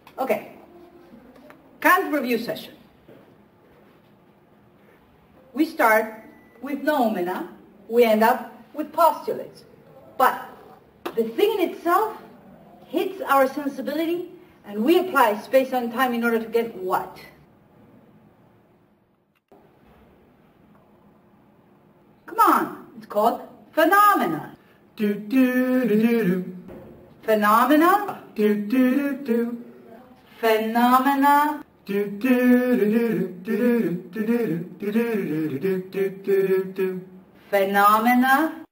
Okay. Kant review session. We start with noumena. We end up with postulates. But the thing in itself hits our sensibility, and we apply space and time in order to get what? Come on. It's called phenomena. Do do do do do. Phenomena. Do do do do. Phenomena. Do do do do do do do do do do do do do do do. Phenomena.